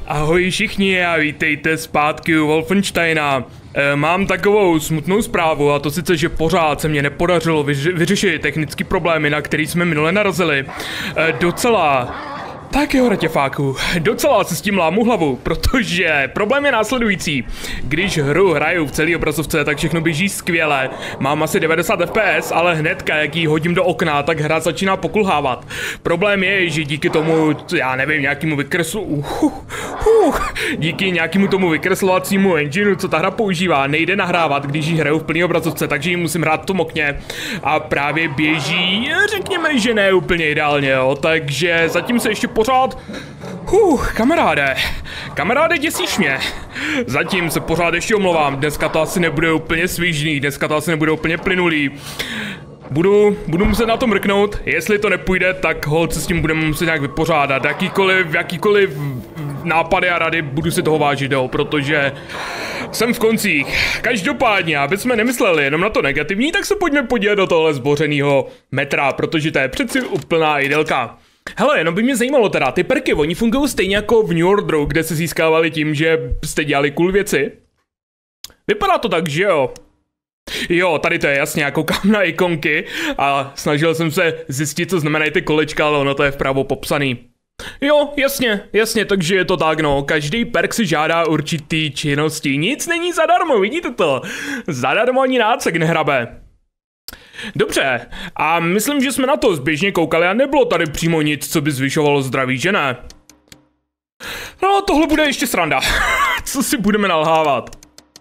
Ahoj všichni a vítejte zpátky u Wolfensteina. Mám takovou smutnou zprávu, a to sice, že pořád se mě nepodařilo vyřešit technické problémy, na který jsme minule narazili. Docela... Tak jo, ratěfáku, docela se s tím lámu hlavu, protože problém je následující. Když hru hraju v celé obrazovce, tak všechno běží skvěle. Mám asi 90 FPS, ale hnedka, jak ji hodím do okna, tak hra začíná pokulhávat. Problém je, že díky tomu, já nevím, nějakému díky nějakému tomu vykreslovacímu engineu, co ta hra používá, nejde nahrávat, když ji hraju v plný obrazovce, takže ji musím hrát v tom okně. A právě běží, řekněme, že ne úplně ideálně, jo, takže zatím se ještě pořád... Kamaráde, děsíš mě. Zatím se pořád ještě omlouvám, dneska to asi nebude úplně svížný, dneska to asi nebude úplně plynulý. Budu muset na to mrknout, jestli to nepůjde, tak holt se s tím budeme muset nějak vypořádat. Jakýkoliv nápady a rady budu si toho vážit, jo, protože jsem v koncích. Každopádně, aby jsme nemysleli jenom na to negativní, tak se pojďme podívat do tohle zbořenýho metra, protože to je přeci úplná idylka. Hele, jenom by mě zajímalo teda, ty perky, oni fungují stejně jako v New Orderu, kde se získávali tím, že jste dělali cool věci? Vypadá to tak, že jo? Jo, tady to je jasně, já koukám na ikonky a snažil jsem se zjistit, co znamenají ty kolečka, ale ono to je vpravo popsaný. Jo, jasně, takže je to tak, no, každý perk si žádá určitý činnosti, nic není zadarmo, vidíte to? Zadarmo ani nácek nehrabe. Dobře, a myslím, že jsme na to zběžně koukali a nebylo tady přímo nic, co by zvyšovalo zdraví, že ne? No, tohle bude ještě sranda. Co si budeme nalhávat?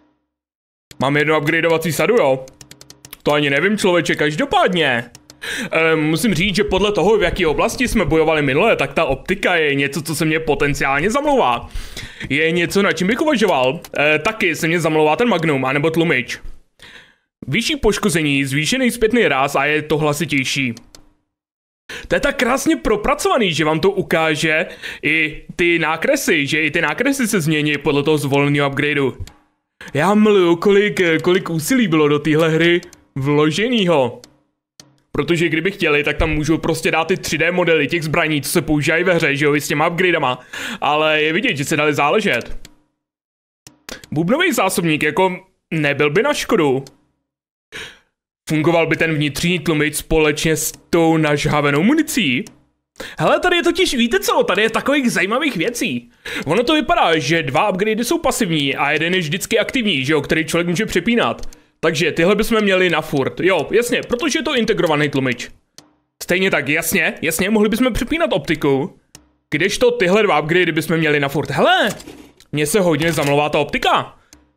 Mám jednu upgradeovací sadu, jo? To ani nevím, člověče, každopádně. Musím říct, že podle toho, v jaké oblasti jsme bojovali minule, tak ta optika je něco, co se mě potenciálně zamlouvá. Je něco, na čím bych uvažoval. Taky se mě zamlouvá ten Magnum, anebo tlumič. Vyšší poškození, zvýšený zpětný ráz a je to hlasitější. To je tak krásně propracovaný, že vám to ukáže i ty nákresy, že i ty nákresy se změní podle toho zvoleného upgradeu. Já miluju, kolik úsilí bylo do téhle hry vloženýho. Protože kdyby chtěli, tak tam můžou prostě dát ty 3D modely těch zbraní, co se používají ve hře, že jo, i s těma upgradama. Ale je vidět, že se dali záležet. Bubnový zásobník jako nebyl by na škodu. Fungoval by ten vnitřní tlumič společně s tou nažhavenou municí? Hele, tady je totiž, víte co, tady je takových zajímavých věcí. Ono to vypadá, že 2 upgradey jsou pasivní a jeden je vždycky aktivní, že jo, který člověk může přepínat. Takže tyhle bychom měli na furt. Jo, jasně, protože je to integrovaný tlumič. Stejně tak, jasně, mohli bychom přepínat optiku. Kdežto tyhle 2 upgradey bychom měli na furt. Hele, mně se hodně zamlouvá ta optika.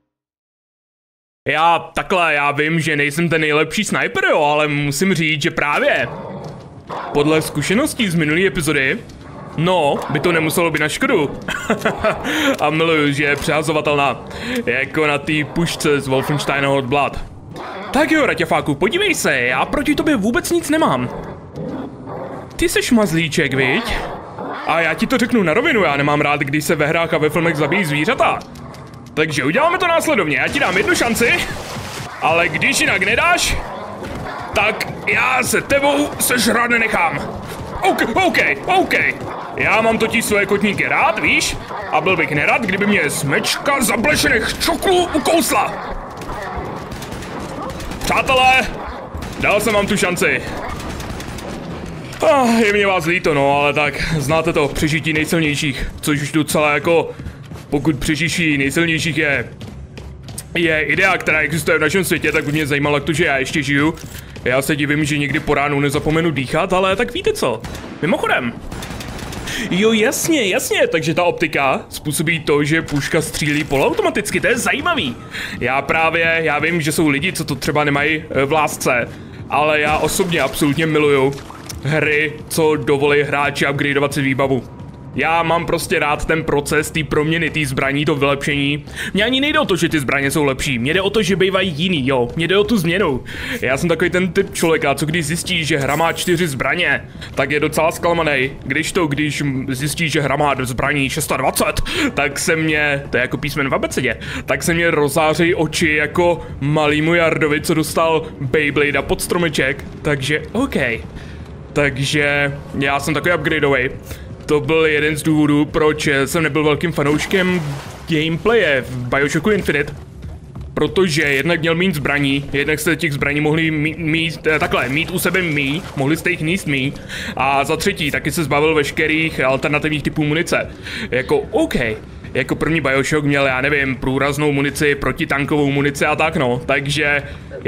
Já vím, že nejsem ten nejlepší sniper, jo, ale musím říct, že právě podle zkušeností z minulé epizody, no, by to nemuselo být na škodu. A miluju, že je přehazovatelná, jako na té pušce z Wolfensteina Hot Blood. Tak jo, raťafáku, podívej se, já proti tobě vůbec nic nemám. Ty seš mazlíček, viď? A já ti to řeknu na rovinu, já nemám rád, když se ve hrách a ve filmech zabíjí zvířata. Takže uděláme to následovně, já ti dám jednu šanci, ale když jinak nedáš, tak já se tebou sežrat nenechám. OK. Já mám totiž své kotníky rád, víš? A byl bych nerad, kdyby mě smečka zablešených čoklů ukousla. Přátelé, dal jsem vám tu šanci. Je mě vás líto, no, ale tak, znáte to, přežití nejsilnějších, což už docela jako... Pokud přežití nejsilnějších je idea, která existuje v našem světě, tak by mě zajímalo, jak to, že já ještě žiju. Já se divím, že někdy po ránu nezapomenu dýchat, ale tak víte co. Mimochodem. Jo, jasně, takže ta optika způsobí to, že puška střílí poloautomaticky, to je zajímavý. Já vím, že jsou lidi, co to třeba nemají v lásce, ale já osobně absolutně miluju hry, co dovolí hráči upgradeovat si výbavu. Já mám prostě rád ten proces, ty proměny, ty zbraní, to vylepšení. Mně ani nejde o to, že ty zbraně jsou lepší, mně jde o to, že bývají jiný, jo, mně jde o tu změnu. Já jsem takový ten typ člověka, co když zjistí, že hra má 4 zbraně, tak je docela zklamaný. Když zjistí, že hra má zbraní 26, tak se mě, to je jako písmen v abecedě, tak se mě rozářejí oči jako malýmu Jardovi, co dostal Beyblade pod stromeček, takže OK. Takže já jsem takový upgradeový. to byl jeden z důvodů, proč jsem nebyl velkým fanouškem gameplaye v BioShocku Infinite. Protože jednak měl méně zbraní, jednak jste těch zbraní mohli mít u sebe míň, mohli jste jich níst míň. A za třetí, taky se zbavil veškerých alternativních typů munice. Jako OK, jako první BioShock měl, já nevím, průraznou munici, protitankovou munici a tak no. Takže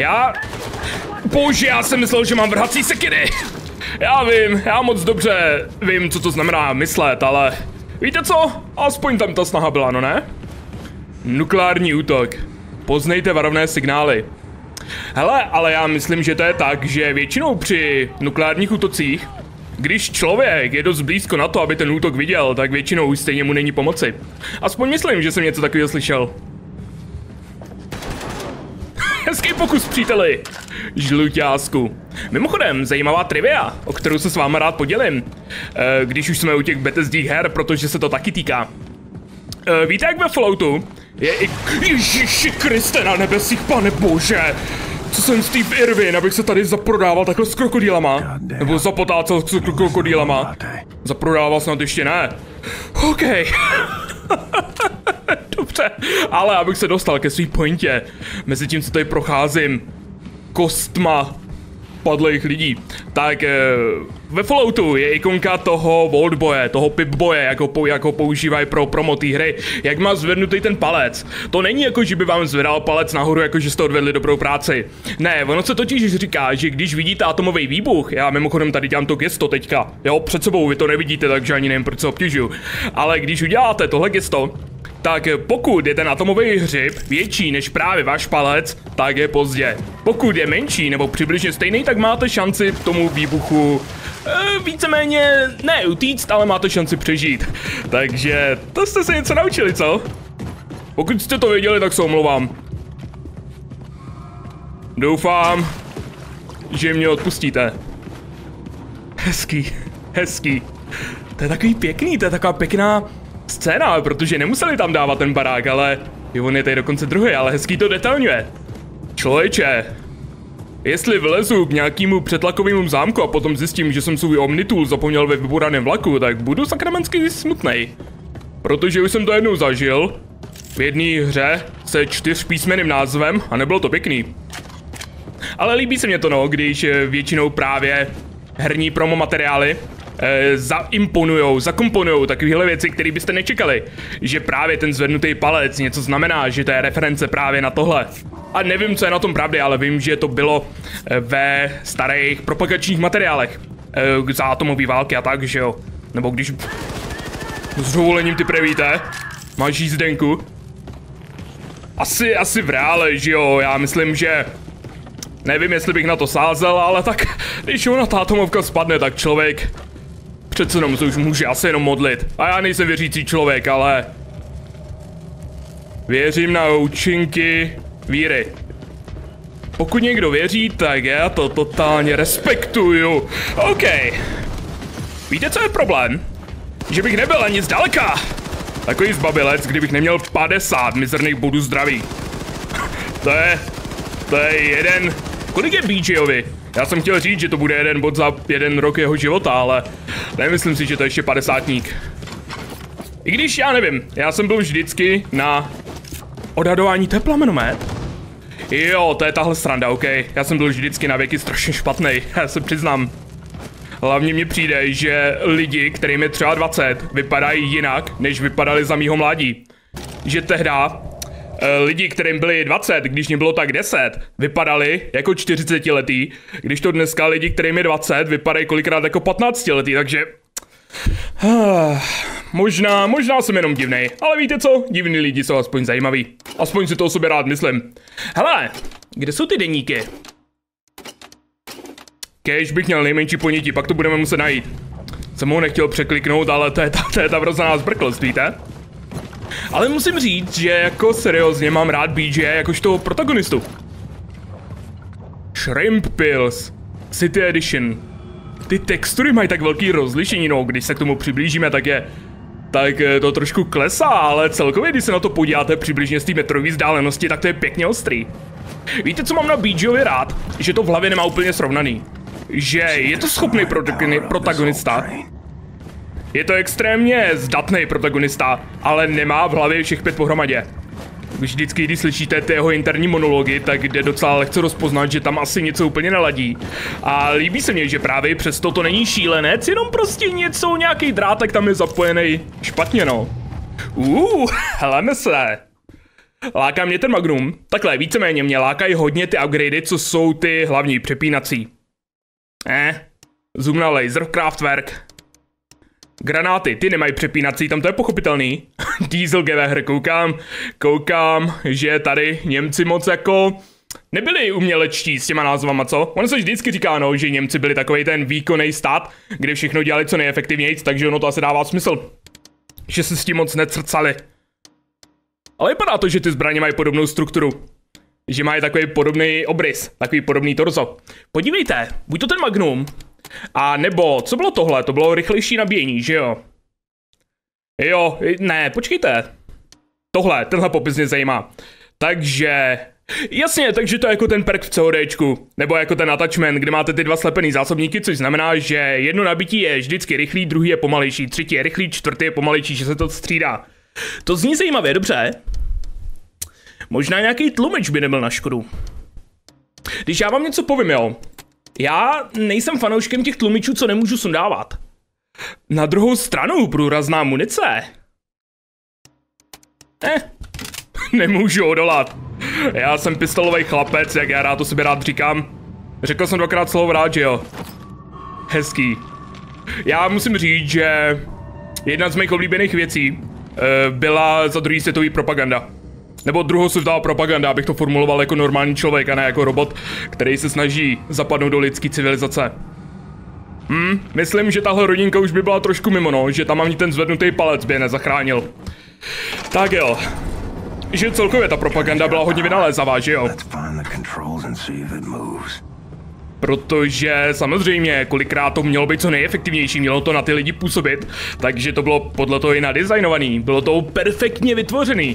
bože, já jsem myslel, že mám vrhací sekiry. Já vím, já moc dobře vím, co to znamená myslet, ale víte co? Aspoň tam ta snaha byla, no ne? Nukleární útok. Poznejte varovné signály. Hele, ale já myslím, že to je tak, že většinou při nukleárních útocích, když člověk je dost blízko na to, aby ten útok viděl, tak většinou už stejně mu není pomoci. Aspoň myslím, že jsem něco takového slyšel. Hezký pokus, příteli! Žluťásku. Mimochodem, zajímavá trivia, o kterou se s váma rád podělím. Když už jsme u těch Bethesdích her, protože se to taky týká. Víte, jak ve Falloutu je i... Ježiši Kriste na nebesích, pane bože! Co jsem Steve Irwin, abych se tady zaprodával takhle s krokodýlama? Nebo zapotácel s krokodýlama? Zaprodával snad ještě ne. OK. Dobře, ale abych se dostal ke svý pointě, mezi tím, co tady procházím kostma padlých lidí, tak ve Falloutu je ikonka toho Vaultboye, toho Pip-boye, jako používají pro promo té hry, jak má zvednutý ten palec. To není jako, že by vám zvedal palec nahoru, jako že jste odvedli dobrou práci. Ne, ono se totiž říká, že když vidíte atomový výbuch, já mimochodem tady dělám to gesto teďka, jo, před sebou vy to nevidíte, takže ani nevím, proč se obtěžuju, ale když uděláte tohle gesto, tak pokud je ten atomový hřib větší než právě váš palec, tak je pozdě. Pokud je menší nebo přibližně stejný, tak máte šanci tomu výbuchu víceméně ne utíct, ale máte šanci přežít. Takže to jste se něco naučili, co? Pokud jste to věděli, tak se omlouvám. Doufám, že mě odpustíte. Hezký, hezký. To je takový pěkný, to je taková pěkná scéna, protože nemuseli tam dávat ten barák, ale on je tady dokonce druhý, ale hezký to detailňuje. Člověče, jestli vlezu k nějakému přetlakovému zámku a potom zjistím, že jsem svůj Omnitool zapomněl ve vyburaném vlaku, tak budu sakramensky smutnej. Protože už jsem to jednou zažil v jedné hře se 4písmenným názvem a nebylo to pěkný. Ale líbí se mě to no, když většinou právě herní promo materiály zakomponujou takovéhle věci, které byste nečekali. Že právě ten zvednutý palec něco znamená, že to je reference právě na tohle. A nevím, co je na tom pravdy, ale vím, že to bylo ve starých propagačních materiálech. Za atomové války a tak, že jo. Nebo když... S dovolením ty prevíte? Máš jízdenku? Asi v reále, že jo, já myslím, že... Nevím, jestli bych na to sázel, ale tak... Když ona ta atomovka spadne, tak člověk... Přece jenom se už může asi jenom modlit. A já nejsem věřící člověk, ale... Věřím na účinky víry. Pokud někdo věří, tak já to totálně respektuju. OK. Víte, co je problém? Že bych nebyl ani zdaleka takový zbabilec, kdybych neměl 50 mizerných bodů zdraví. To je jeden... Kolik je BJovi? Já jsem chtěl říct, že to bude jeden bod za 1 rok jeho života, ale nemyslím si, že to je ještě 50. I když já nevím, já jsem byl vždycky na odhadování tepla manomet. Jo, to je tahle sranda, OK. Já jsem byl vždycky na věky strašně špatnej, já se přiznám. Hlavně mně přijde, že lidi, kterým je třeba 20, vypadají jinak, než vypadali za mýho mládí. Že tehda lidi, kterým byli 20, když mě bylo tak 10, vypadali jako 40letý, když to dneska lidi, kterým je 20, vypadají kolikrát jako 15letý, takže... Možná jsem jenom divnej, ale víte co? Divní lidi jsou aspoň zajímaví. Aspoň si to o sobě rád myslím. Hele, kde jsou ty deníky? Kéž bych měl nejmenší ponětí, pak to budeme muset najít. Jsem ho nechtěl překliknout, ale to je ta vrozená zbrklost, víte? Ale musím říct, že jako seriózně mám rád BJ jakožto protagonistu. Shrimp Pills City Edition. Ty textury mají tak velký rozlišení, no, když se k tomu přiblížíme, tak to trošku klesá, ale celkově, když se na to podíváte přibližně z té metrové vzdálenosti, tak to je pěkně ostrý. Víte, co mám na BJovi rád? Že to v hlavě nemá úplně srovnaný. Že je to schopný protagonista, Je to extrémně zdatný protagonista, ale nemá v hlavě všech 5 pohromadě. Vždycky, když slyšíte ty jeho interní monology, tak jde docela lehce rozpoznat, že tam asi něco úplně neladí. A líbí se mně, že právě přesto to není šílenec, jenom prostě něco, nějaký drátek tam je zapojený špatně, no. Heleme se. Láká mě ten Magnum. Takhle, víceméně mě lákají hodně ty upgradey, co jsou ty hlavní přepínací. Zoom na laser, Kraftwerk. Granáty, ty nemají přepínací, tam to je pochopitelný. Dieselgewehr, koukám, že tady Němci moc jako nebyli umělečtí s těma názvama, co? Ono se vždycky říká, no, že Němci byli takovej ten výkonný stát, kde všechno dělali co nejefektivnějc, takže ono to asi dává smysl. Že se s tím moc necrcali. Ale vypadá to, že ty zbraně mají podobnou strukturu. Že mají takový podobný obrys, takový podobný torzo. Podívejte, buď to ten Magnum, a nebo, co bylo tohle? To bylo rychlejší nabíjení, že jo? Jo, ne, počkejte. Tenhle popis mě zajímá. Takže, jasně, takže to je jako ten perk v CODčku, nebo jako ten attachment, kde máte ty 2 slepený zásobníky, což znamená, že jedno nabití je vždycky rychlý, druhý je pomalejší, třetí je rychlý, čtvrtý je pomalejší, že se to střídá. To zní zajímavě, dobře. Možná nějaký tlumič by nebyl na škodu. Když já vám něco povím, jo. Já nejsem fanouškem těch tlumičů, co nemůžu sundávat. Na druhou stranu průrazná munice. Nemůžu odolat. Já jsem pistolový chlapec, jak já rád to sobě rád říkám. Řekl jsem 2krát slovo rád, že jo. Hezký. Já musím říct, že jedna z mých oblíbených věcí byla za druhý světový propaganda. Nebo druhosvětová propaganda, abych to formuloval jako normální člověk a ne jako robot, který se snaží zapadnout do lidské civilizace. Myslím, že tahle rodinka už by byla trošku mimo, no, že tam ani ten zvednutý palec by je nezachránil. Tak jo. Že celkově ta propaganda byla hodně vynalézavá, že jo? Protože samozřejmě kolikrát to mělo být co nejefektivnější, mělo to na ty lidi působit, takže to bylo podle toho i nadizajnovaný, bylo to perfektně vytvořený.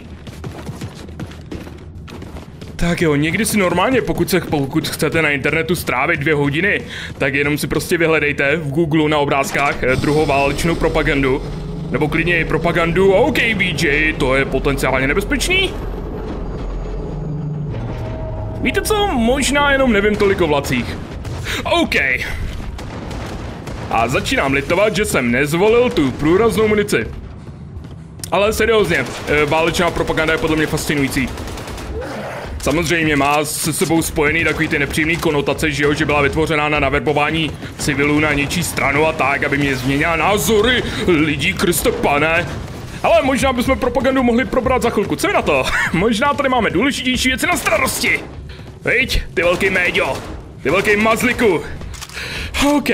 Tak jo, někdy si normálně, pokud chcete na internetu strávit 2 hodiny, tak jenom si prostě vyhledejte v Google na obrázkách druhou válečnou propagandu. Nebo klidně i propagandu, OK BJ, to je potenciálně nebezpečný. Víte co, možná jenom nevím tolik o vlacích. OK. A začínám litovat, že jsem nezvolil tu průraznou munici. Ale seriózně, válečná propaganda je podle mě fascinující. Samozřejmě má se sebou spojený takový ty nepříjemný konotace, že jo, že byla vytvořená na naverbování civilů na něčí stranu a tak, aby mě změnila názory lidí, Kriste pane. Ale možná bychom propagandu mohli probrat za chvilku, co je na to? Možná tady máme důležitější věci na starosti. Viď, ty velký méďo, ty velký mazliku. OK.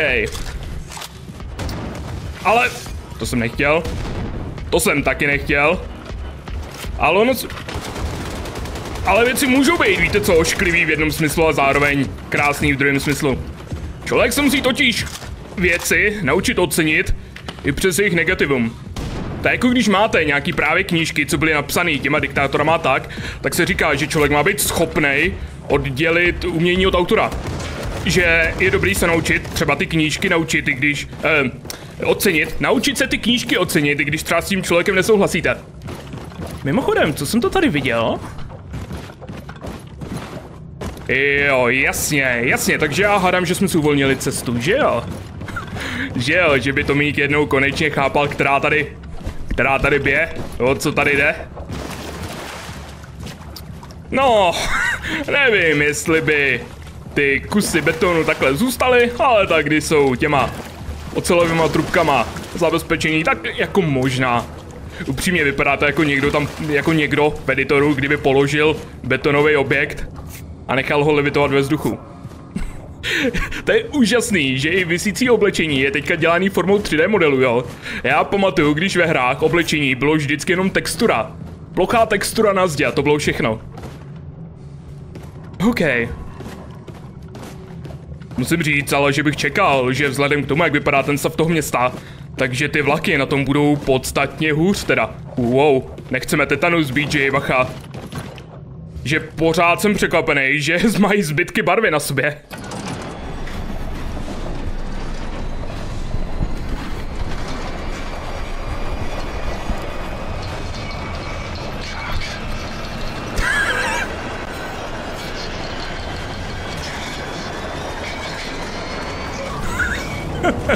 Ale, to jsem nechtěl. To jsem taky nechtěl. Ale ono... Ale věci můžou být, víte co, ošklivý v jednom smyslu a zároveň krásný v druhém smyslu. Člověk se musí totiž věci naučit ocenit i přes jejich negativum. Tak jako když máte nějaký právě knížky, co byly napsané těma diktátorama tak se říká, že člověk má být schopnej oddělit umění od autora. Že je dobrý se naučit třeba ty knížky naučit, i když... naučit se ty knížky ocenit, i když třeba s tím člověkem nesouhlasíte. Mimochodem, co jsem to tady viděl? Jo, jasně, takže já hádám, že jsme si uvolnili cestu, že jo? Že by to Tomík jednou konečně chápal, která tady bije, o co tady jde. No, nevím, jestli by ty kusy betonu takhle zůstaly, ale tak když jsou těma ocelovýma trubkama zabezpečení, tak jako možná. Upřímně vypadá to jako někdo v editoru, kdyby položil betonový objekt a nechal ho levitovat ve vzduchu. To je úžasný, že i visící oblečení je teďka dělaný formou 3D modelu, jo. Já pamatuju, když ve hrách oblečení bylo vždycky jenom textura. Plochá textura na zdi a to bylo všechno. OK. Musím říct, ale že bych čekal, že vzhledem k tomu, jak vypadá ten stav toho města, takže ty vlaky na tom budou podstatně hůř teda. Wow, nechceme tetanus BJ, bacha. Že pořád jsem překvapený, že mají zbytky barvy na sobě.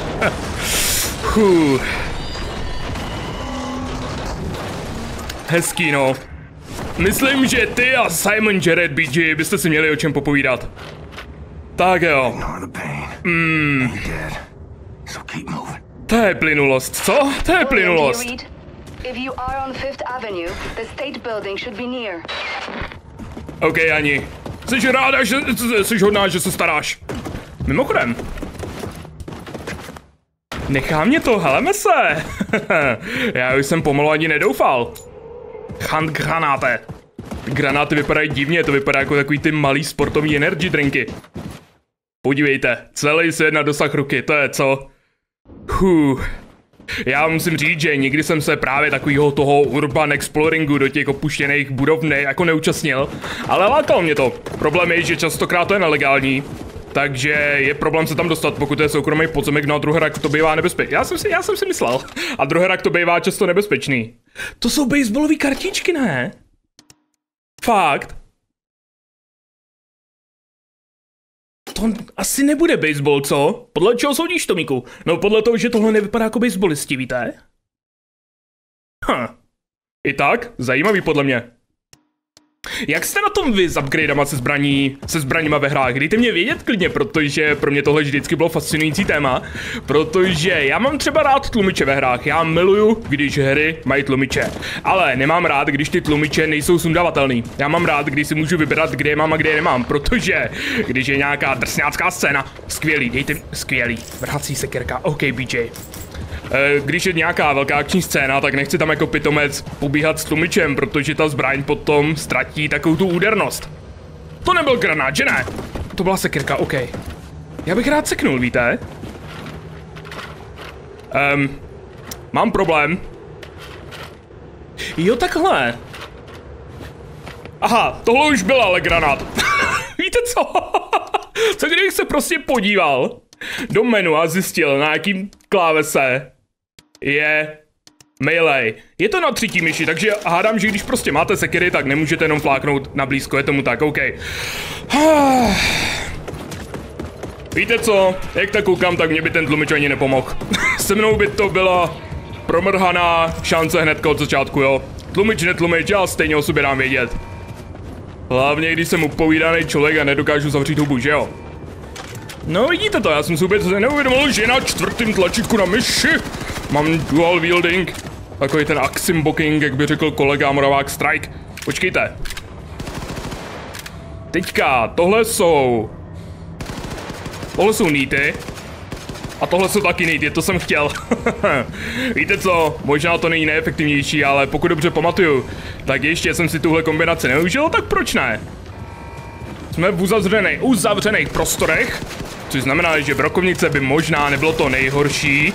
Hezký, no. Myslím, že ty a Simon Jared BG byste si měli o čem popovídat. Tak jo. To je plynulost, co? To je plynulost. OK, Ani. Jsi ráda, že jsi hodná, že se staráš. Mimochodem. Nechá mě to, heleme se. Já už jsem pomalu ani nedoufal. Handgranáte. Granáty vypadají divně, to vypadá jako takový ty malý sportovní energy drinky. Podívejte, celý svět na dosah ruky, to je co? Já musím říct, že nikdy jsem se právě takového toho urban exploringu do těch opuštěných budov jako neúčastnil, ale lákalo mě to. Problém je, že častokrát to je nelegální, takže je problém se tam dostat, pokud je soukromý pozemek, no a druhorak to bývá nebezpečný. Já jsem si myslel. A druhorak to bývá často nebezpečný. To jsou baseballové kartičky, ne? Fakt? To asi nebude baseball, co? Podle čeho soudíš, Tomíku? No podle toho, že tohle nevypadá jako baseballisti, víte? I tak? Zajímavý podle mě. Jak jste na tom vy s upgradama se zbraníma ve hrách? Dejte mě vědět klidně, protože pro mě tohle vždycky bylo fascinující téma. Protože já mám třeba rád tlumiče ve hrách, já miluju, když hry mají tlumiče. Ale nemám rád, když ty tlumiče nejsou sundavatelný. Já mám rád, když si můžu vybrat, kde je mám a kde je nemám, protože když je nějaká drsňácká scéna, skvělý, vrhací sekérka, OK BJ. Když je nějaká velká akční scéna, tak nechci tam jako pitomec pobíhat s tlumičem, protože ta zbraň potom ztratí takovou tu údernost. To nebyl granát, že ne? To byla sekirka, OK. Já bych rád seknul, víte? Mám problém. Jo, takhle. Aha, tohle už byl ale granát. Víte co? Co kdybych se prostě podíval do menu a zjistil, na jakým klávese je melee. Je to na třetí myši, takže hádám, že když prostě máte sekiry, tak nemůžete jenom fláknout na blízko, je tomu tak, OK. Víte co, jak tak koukám, tak mě by ten tlumič ani nepomohl. Se mnou by to byla promrhaná šance hnedka od začátku, jo. Tlumič, netlumič, já stejně o sobě dám vědět. Hlavně, když jsem upovídaný člověk a nedokážu zavřít hubu, že jo. No vidíte to, já jsem si vůbec neuvědomil, že na čtvrtém tlačítku na myši mám dual wielding. Takový ten aximbocking, jak by řekl kolega Moravák Strike. Počkejte. Teďka, tohle jsou nity. A tohle jsou taky nity, to jsem chtěl. Víte co, možná to není neefektivnější, ale pokud dobře pamatuju, tak ještě jsem si tuhle kombinaci neužil, tak proč ne? Jsme v uzavřených prostorech, což znamená, že brokovnice by možná nebylo to nejhorší.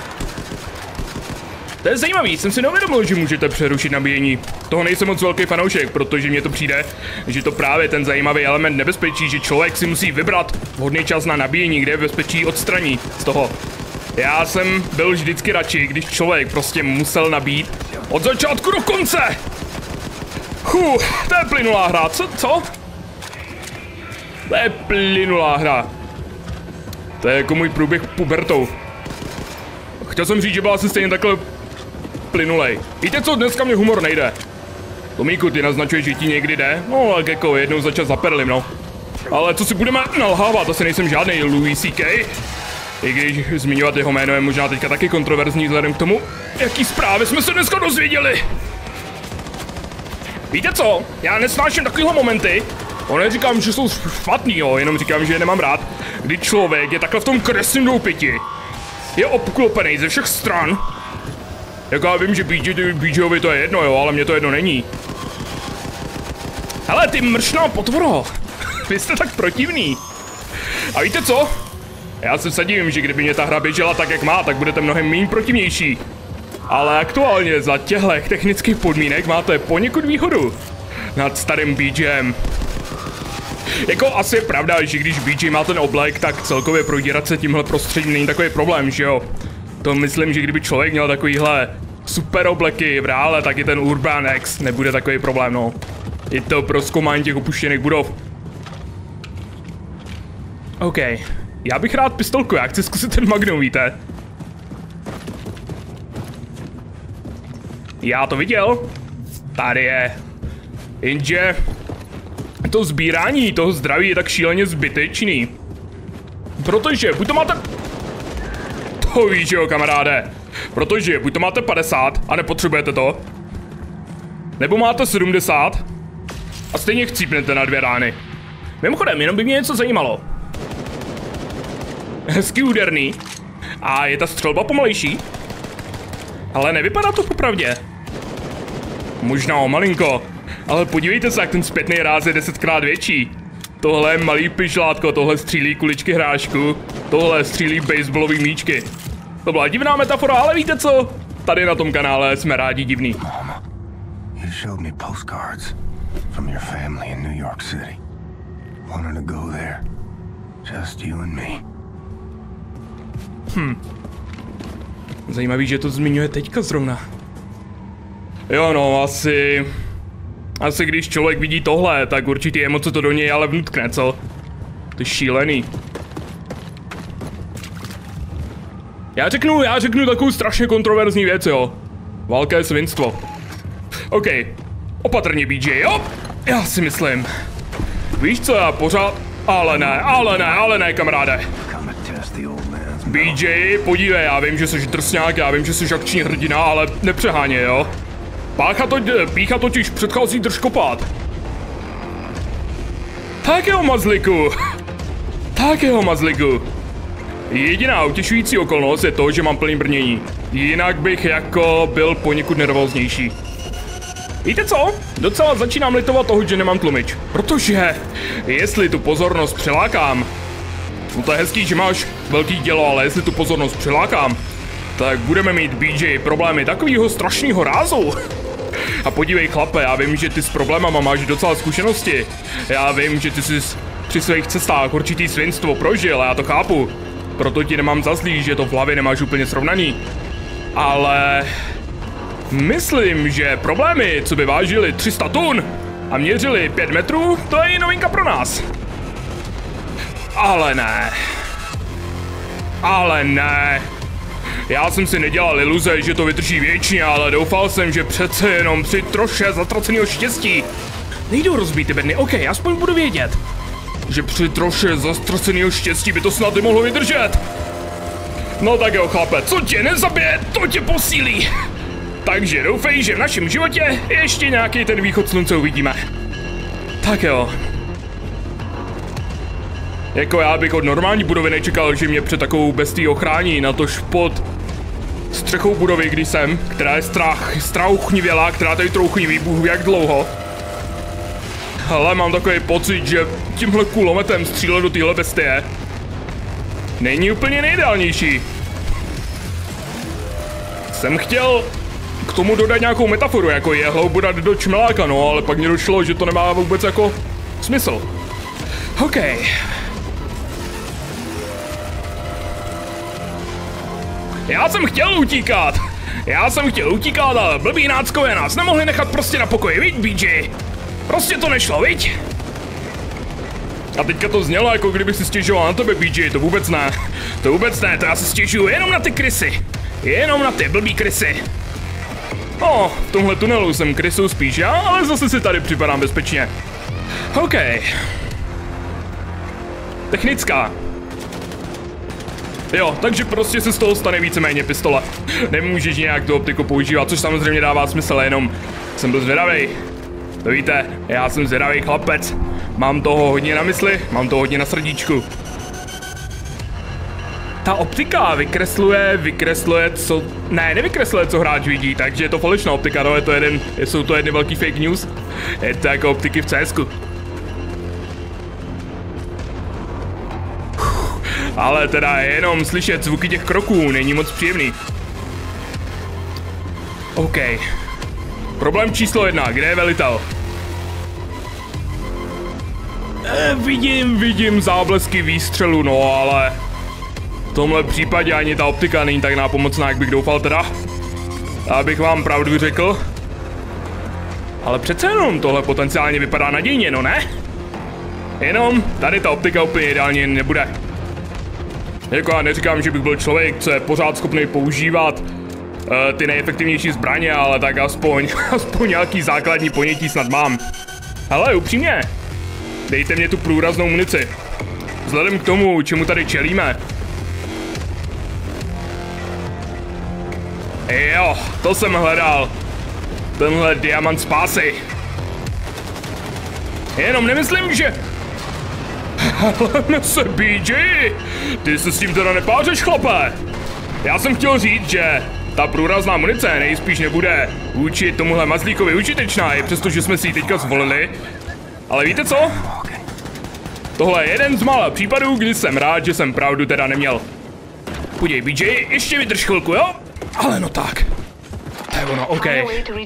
To je zajímavý, jsem si neuvědomil, že můžete přerušit nabíjení. Toho nejsem moc velký fanoušek, protože mně to přijde, že to právě ten zajímavý element nebezpečí, že člověk si musí vybrat vhodný čas na nabíjení, kde je bezpečí odstraní z toho. Já jsem byl vždycky radši, když člověk prostě musel nabít od začátku do konce. To je plynulá hra, co? To je plynulá hra. To je jako můj průběh pubertou. Chtěl jsem říct, že byl asi stejně takhle plynulej. Víte co, dneska mě humor nejde. Tomíku, ty naznačuješ, že ti někdy jde? No, tak jako jednou za čas zaperlim, no. Ale co si budeme nalhávat, asi nejsem žádný Louis C.K. I když zmiňovat jeho jméno je možná teďka taky kontroverzní vzhledem k tomu, jaký zprávy jsme se dneska dozvěděli. Víte co, já nesnáším takovýhle momenty. Neříkám, že jsou špatný, jo, jenom říkám, že je nemám rád, kdy člověk je takhle v tom kresném doupěti. Je obklopený ze všech stran. Jak já vím, že BJovi to je jedno, jo, ale mně to jedno není. Hele, ty mršná potvoro. Vy jste tak protivný. A víte co? Já se vsadím, že kdyby mě ta hra běžela tak, jak má, tak budete mnohem méně protivnější. Ale aktuálně za těchto technických podmínek máte poněkud výhodu nad starým BJem. Jako asi je pravda, že když BJ má ten oblek, tak celkově prodírat se tímhle prostředím není takový problém, že jo? To myslím, že kdyby člověk měl takovýhle super obleky v reále, tak i ten Urban X nebude takový problém, no. Je to pro zkoumání těch opuštěných budov. OK. Já bych rád pistolku, já chci zkusit ten Magnum, víte? Já to viděl. Tady je. Jenže to sbírání toho zdraví je tak šíleně zbytečný. Protože buď to máte... To víš, jo, kamaráde. Protože buď to máte 50 a nepotřebujete to. Nebo máte 70 a stejně chcípnete na 2 rány. Mimochodem, jenom by mě něco zajímalo. Hezky úderný. A je ta střelba pomalejší? Ale nevypadá to popravdě. Možná o malinko. Ale podívejte se, jak ten zpětný ráz je 10krát větší. Tohle je malý pyšlátko, tohle střílí kuličky hrášku, tohle střílí baseballový míčky. To byla divná metafora, ale víte co? Tady na tom kanále jsme rádi divný. Mama, you showed me postcards from your family in New York City. Wanted to go there. Just you and me. Zajímavý, že to zmiňuje teďka zrovna. Jo no, asi když člověk vidí tohle, tak určitý emoce to do něj ale vnutkne, co? To je šílený. Já řeknu takovou strašně kontroverzní věc, jo. Válka je svinstvo. OK, opatrně BJ, jo? Já si myslím. Víš co, já pořád... Ale ne, kamaráde. BJ, podívej, já vím, že jsi drsňák, já vím, že jsi akční hrdina, ale nepřeháně, jo? Pícha totiž předchází držkopád. Tak jeho mazliku. Jediná utěšující okolnost je to, že mám plný brnění. Jinak bych jako byl poněkud nervóznější. Víte co? Docela začínám litovat toho, že nemám tlumič. Protože jestli tu pozornost přilákám... No to je hezký, že máš velký dělo, ale jestli tu pozornost přilákám, tak budeme mít BJ problémy takovýho strašného rázu. A podívej chlape, já vím, že ty s problémama máš docela zkušenosti. Já vím, že ty jsi při svých cestách určitý svinstvo prožil, já to chápu. Proto ti nemám za zlý, že to v hlavě nemáš úplně srovnaný. Ale... myslím, že problémy, co by vážily 300 tun a měřili 5 metrů, to je novinka pro nás. Ale ne. Já jsem si nedělal iluze, že to vydrží věčně, ale doufal jsem, že přece jenom při troše zatraceného štěstí. Nejdou rozbít ty bedny, OK, aspoň budu vědět. Že při troše zatraceného štěstí by to snad nemohlo vydržet. No tak jo, chlape, co tě nezabije, to tě posílí. Takže doufej, že v našem životě ještě nějaký ten východ slunce uvidíme. Tak jo. Jako já bych od normální budovy nečekal, že mě před takovou bestií ochrání, natož pod střechou budovy, když jsem, která je strauchnivělá, která tady trouchniví, bůh jak dlouho. Ale mám takový pocit, že tímhle kulometem střílet do téhle bestie není úplně nejideálnější. Jsem chtěl k tomu dodat nějakou metaforu, jako je hloubodat do čmeláka, no, ale pak mě došlo, že to nemá vůbec jako smysl. OK. Já jsem chtěl utíkat, ale blbý náckové nás nemohli nechat prostě na pokoji, viď, BJ? Prostě to nešlo, viď? A teďka to znělo, jako kdybych si stěžoval na tebe, BJ, to vůbec ne, to já si stěžuju jenom na ty krysy. Jenom na ty blbý krysy. V tomhle tunelu jsem krysou spíš já, ale zase si tady připadám bezpečně. OK. Technická. Jo, takže prostě se z toho stane víceméně pistole. Nemůžeš nějak tu optiku používat, což samozřejmě dává smysl, jenom jsem byl zvědavej. To víte, já jsem zvědavej chlapec. Mám toho hodně na mysli, mám toho hodně na srdíčku. Ta optika vykresluje co... Ne, nevykresluje, co hráč vidí, takže je to falešná optika, no, jsou to jedny velký fake news. Je to jako optiky v CSku. Ale teda jenom slyšet zvuky těch kroků není moc příjemný. OK. Problém číslo 1, kde je velitel? Vidím záblesky výstřelu, no ale... V tomhle případě ani ta optika není tak nápomocná, jak bych doufal teda. Abych vám pravdu řekl. Ale přece jenom tohle potenciálně vypadá nadějně, no ne? Jenom tady ta optika úplně ideálně nebude. Jako já neříkám, že bych byl člověk, co je pořád schopný používat ty nejefektivnější zbraně, ale tak aspoň nějaký základní ponětí snad mám. Hele, upřímně, dejte mě tu průraznou munici. Vzhledem k tomu, čemu tady čelíme. Jo, to jsem hledal. Tenhle diamant spásy. Jenom nemyslím, že... Hele se, BG! Ty se s tím teda nepářeš, chlape! Já jsem chtěl říct, že ta průrazná munice nejspíš nebude vůči tomuhle mazlíkovi užitečná, i přestože jsme si ji teďka zvolili. Ale víte co? Tohle je jeden z mála případů, kdy jsem rád, že jsem pravdu teda neměl. Podívej, BJ, ještě vydrž chvilku, jo? Ale no tak. To je ono, OK.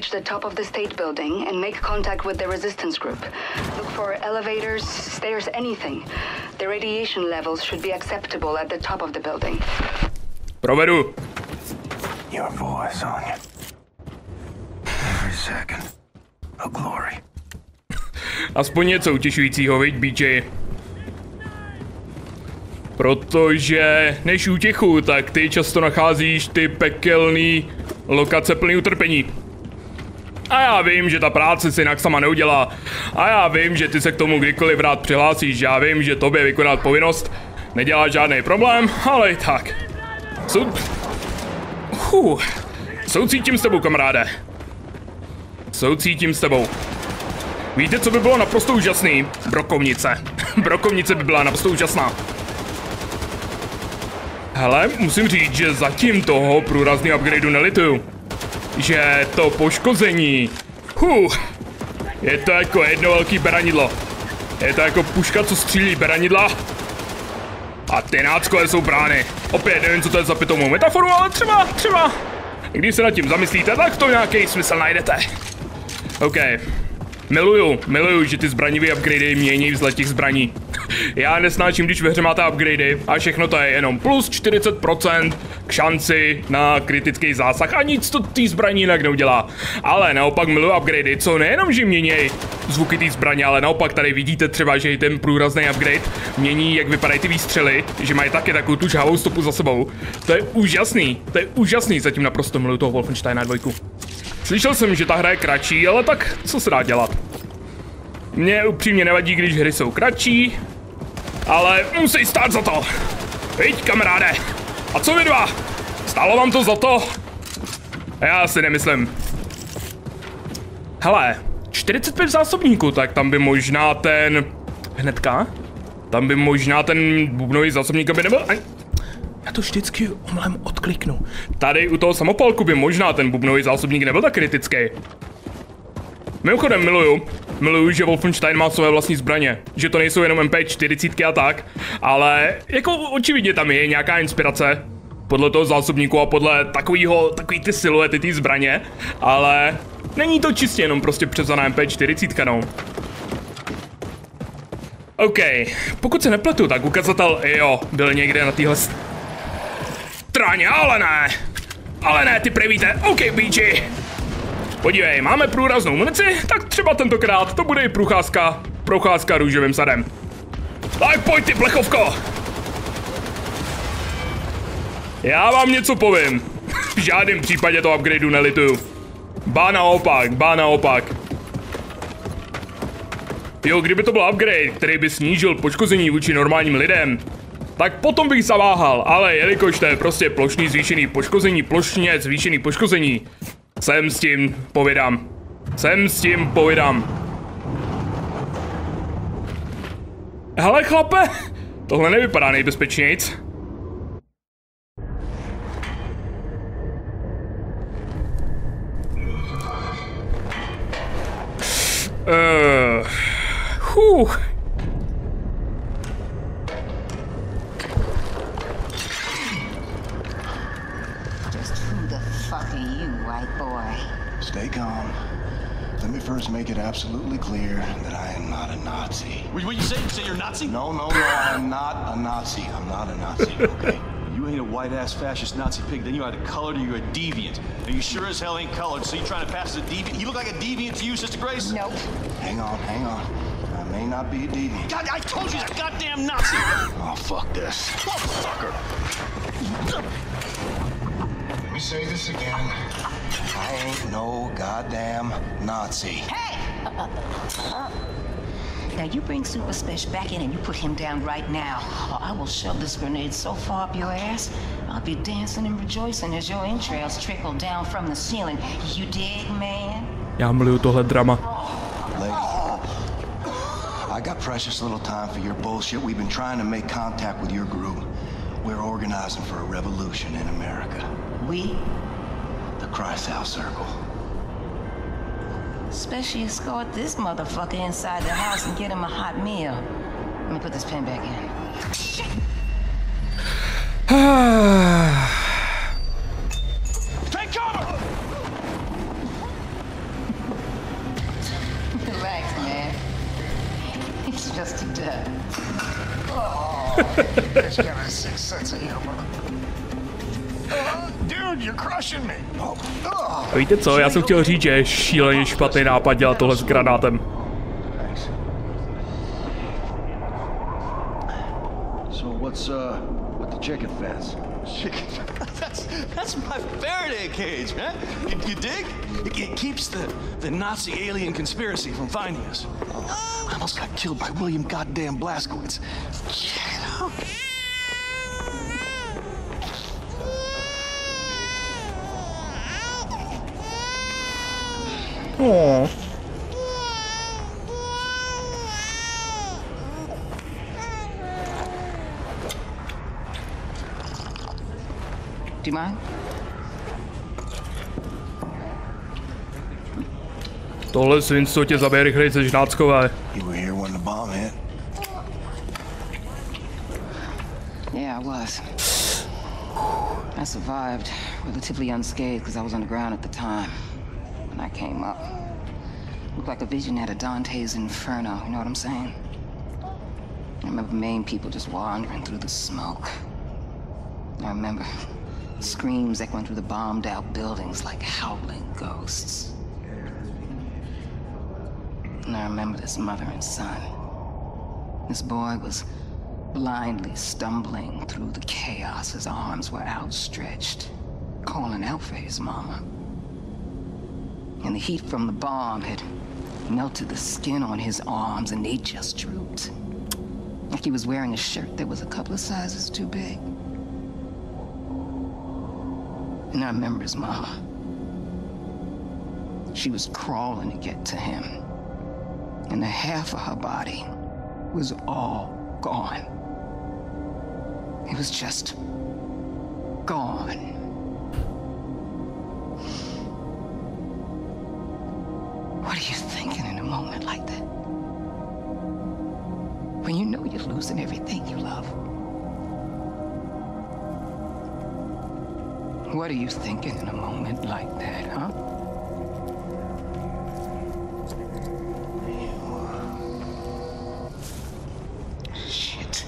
Provedu. Your voice, Anya. Every second. A glory. Aspoň něco utěšujícího, viď, BJ? Protože než útěchu, tak ty často nacházíš ty pekelný lokace plný utrpení. A já vím, že ta práce se jinak sama neudělá. A já vím, že ty se k tomu kdykoliv rád přihlásíš. Já vím, že tobě vykonat povinnost nedělá žádný problém, ale i tak. Soucítím s tebou, kamaráde. Soucítím s tebou. Víte, co by bylo naprosto úžasný? Brokovnice. Brokovnice by byla naprosto úžasná. Hele, musím říct, že zatím toho průrazného upgradeu nelituju. Že to poškození... je to jako jedno velký beranidlo. Je to jako puška, co střílí beranidla. A ty náckové jsou brány. Opět nevím, co to je za pitomou metaforu, ale třeba. Když se nad tím zamyslíte, tak to nějaký smysl najdete. OK. Miluju, že ty zbraňové upgradey mění vzhled těch zbraní. Já nesnáším, když ve hře máte upgradey a všechno to je jenom plus 40% k šanci na kritický zásah a nic to ty zbraní jinak neudělá. Ale naopak miluju upgradey, co nejenom, že mění zvuky té zbraně, ale naopak tady vidíte třeba, že ten průrazný upgrade mění, jak vypadají ty výstřely, že mají taky takovou tu žhavou stopu za sebou. To je úžasný, zatím naprosto miluju toho Wolfensteina 2. Slyšel jsem, že ta hra je kratší, ale tak co se dá dělat? Mně upřímně nevadí, když hry jsou kratší, ale musí stát za to. Viď, kamaráde? A co vy dva? Stálo vám to za to? Já si nemyslím. Hele, 45 zásobníků, tak tam by možná ten... Hnedka? Tam by možná ten bubnový zásobník by nebyl ani... Já to vždycky omylem odkliknu. Tady u toho samopalku by možná ten bubnový zásobník nebyl tak kritický. Mimochodem miluju, že Wolfenstein má své vlastní zbraně. Že to nejsou jenom MP40 a tak, ale jako očividně tam je nějaká inspirace. Podle toho zásobníku a podle takový ty siluety, ty zbraně, ale není to čistě jenom prostě převzaná MP40, no. OK, pokud se nepletu, tak ukazatel, jo, byl někde na téhle straně, ale ne, ty prevíte, OK, BG. Podívej, máme průraznou munici, tak třeba tentokrát to bude i procházka růžovým sadem. Tak pojď ty plechovko! Já vám něco povím. V žádném případě to upgradeu nelituju. Ba naopak. Jo, kdyby to byl upgrade, který by snížil poškození vůči normálním lidem, tak potom bych zaváhal, ale jelikož to je prostě plošně zvýšený poškození, Sem s tím povídám. Hele, chlape, tohle nevypadá nejbezpečnějc. Stay calm. Let me first make it absolutely clear that I am not a Nazi. What you say? You say you're a Nazi? No, I'm not a Nazi. I'm not a Nazi, okay? You ain't a white-ass fascist Nazi pig, then you either colored or you're a deviant. And you sure as hell ain't colored, so you trying to pass as a deviant? He look like a deviant to you, Sister Grace? Nope. Hang on. may not be a deviant. God, I told you that goddamn Nazi! Oh, fuck this. Motherfucker! Let me say this again. I ain't no goddamn Nazi. Hey! Now you bring Super Special back in and you put him down right now, or I will shove this grenade so far up your ass, I'll be dancing and rejoicing as your entrails trickle down from the ceiling. You dig, man? Já miluju tohle drama. Lady, I got precious little time for your bullshit. We've been trying to make contact with your group. We're organizing for a revolution in America. We? The Kreisau Circle. Especially escort this motherfucker inside the house and get him a hot meal. Let me put this pen back in. Shit! Take cover! Relax, man. It's just a duck. He's got a sixth sense of humor. Dude, you're crushing me. Víte co, já jsem chtěl říct, že je šíleně špatný nápad dělat tohle s granátem. So what's with the chicken fence? Chicken. That's my Faraday cage, man. You dig? It keeps the Nazi alien conspiracy from finding us. I almost got killed by William goddamn Blazkowicz. Aww. Do you mind? Tohle svinstvo tě zabije rychleji než náckové. You were here when the bomb hit. Yeah, I was. I survived relatively unscathed because I was underground at the time. When I came up, looked like a vision out of Dante's Inferno, you know what I'm saying? I remember Maine people just wandering through the smoke. I remember screams echoing through the bombed out buildings like howling ghosts. And I remember this mother and son. This boy was blindly stumbling through the chaos. His arms were outstretched, calling out for his mama. And the heat from the bomb had melted the skin on his arms, and they just drooped. Like he was wearing a shirt that was a couple of sizes too big. And I remember his mama. She was crawling to get to him. And the half of her body was all gone. It was just gone. What are you thinking in a moment like that? When you know you're losing everything you love? What are you thinking in a moment like that, huh? Shit.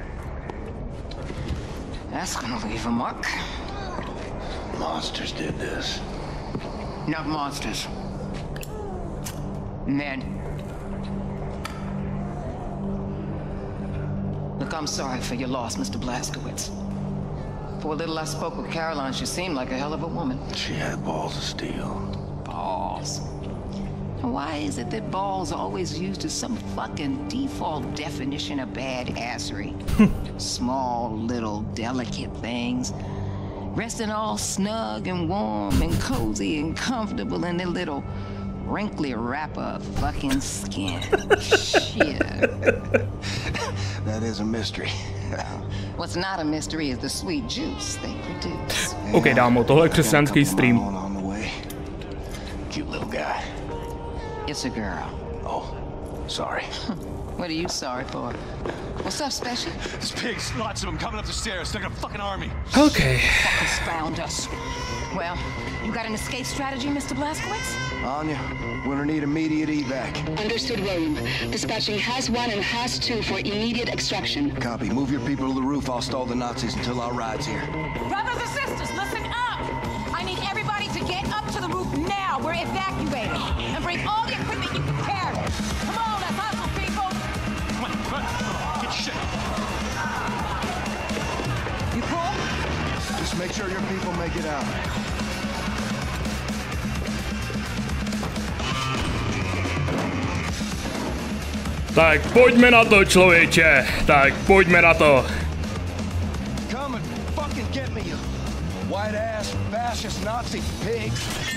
That's gonna leave a mark. Monsters did this. Not monsters. Men. Look, I'm sorry for your loss, Mr. Blazkowicz. For a little I spoke with Caroline, she seemed like a hell of a woman. She had balls of steel. Balls. Why is it that balls are always used as some fucking default definition of badassery? Small, little, delicate things. Resting all snug and warm and cozy and comfortable in their little wrinkly wrapper of fucking skin. Shit. That is a mystery. What's not a mystery is the sweet juice they produce. OK, dámo, tohle je křesťanský stream. On the way. Cute little guy. It's a girl. Oh, sorry. What are you sorry for? What's up, Special? There's pigs, lots of them coming up the stairs. They're like a fucking army. OK. Fuckers found us. Well, you got an escape strategy, Mr. Blazkowicz? Anya, we're gonna need immediate evac. Understood, William. Dispatching Has 1 and Has 2 for immediate extraction. Copy. Move your people to the roof. I'll stall the Nazis until our ride's here. Brothers and sisters, listen up! I need everybody to get up to the roof now. We're evacuating. And bring all the equipment you can carry. Come on, let's hustle, people. Make sure your people make it out. Tak pojďme na to, člověče. Tak pojďme na to. Come and fucking get me, you white ass fascist Nazi pig.